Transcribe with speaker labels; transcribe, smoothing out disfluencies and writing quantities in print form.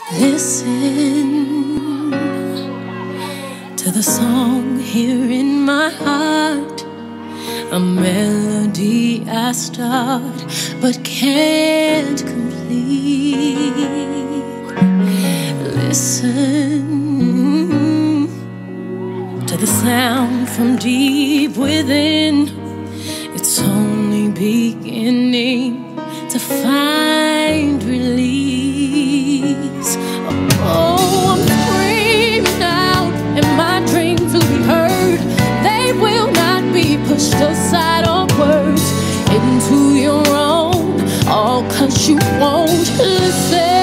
Speaker 1: Listen to the song here in my heart, a melody I start but can't complete. Listen to the sound from deep within. It's only beginning to find release. Oh, I'm screaming out, and my dreams will be heard. They will not be pushed aside or words into your own, all 'cause you won't listen.